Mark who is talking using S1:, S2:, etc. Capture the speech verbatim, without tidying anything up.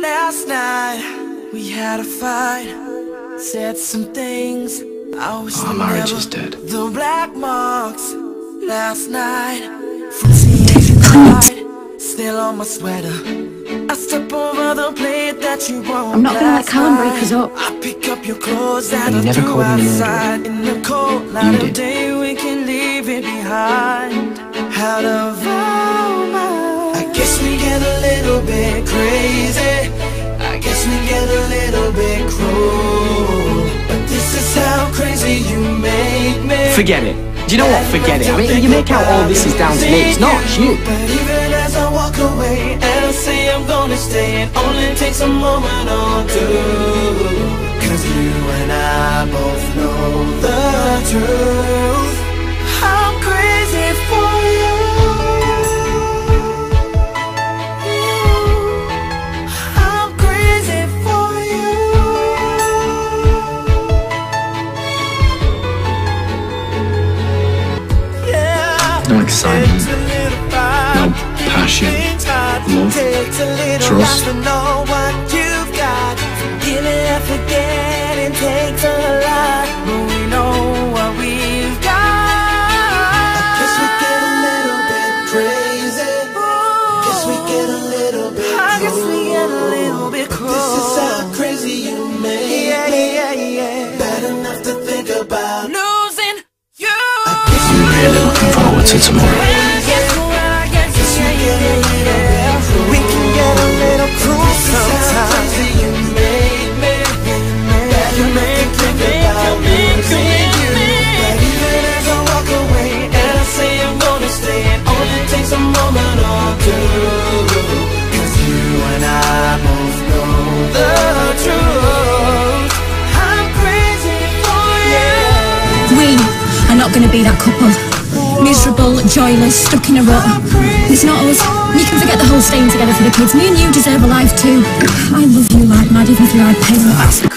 S1: Last night we had a fight, said some things I wish
S2: Our marriage is dead.
S1: The black marks last night from teenage pride still on my sweater. I step over the plate that you won't.
S3: I'm not gonna let Callum break us up.
S1: I pick up your clothes that
S2: And you
S1: I
S2: never
S1: threw
S2: called me
S1: outside in the cold light
S2: You
S1: of
S2: did.
S1: day. We can leave it behind. Out of our minds. I guess we get a little bit crazy. I guess we get a little bit cruel. But this is how crazy you make me.
S2: Forget it. Do you know what? Forget it. I mean, you make out all this is down to me. It's not, it's you.
S1: But even as I walk away and I say I'm gonna stay, it only takes a moment or two. Cause you and I both know the truth. I'm crazy for you. I'm crazy for you. Yeah.
S2: No excitement, no passion, love, trust.
S1: Know what you've got. Give it and forget, it takes a lot, but we know what we've got. I guess we get a little bit crazy. Guess we get a little bit I guess we get a little bit cruel. This is how crazy you make me. Yeah, yeah, yeah. Bad enough to think about losing you. I guess we
S2: I'm really looking forward to tomorrow.
S1: We can get a little cruel sometimes. You make me, you make me think about losing you. But even as I walk away and I say I'm gonna stay, it only takes a moment or two. Cause you and I both know the truth. I'm crazy for you.
S3: We are not going to be that couple. Miserable, joyless, stuck in a rut. It's not us. You can forget the whole staying together for the kids. Me and you deserve a life too. I love you like mad, even if you are a pain in the ass.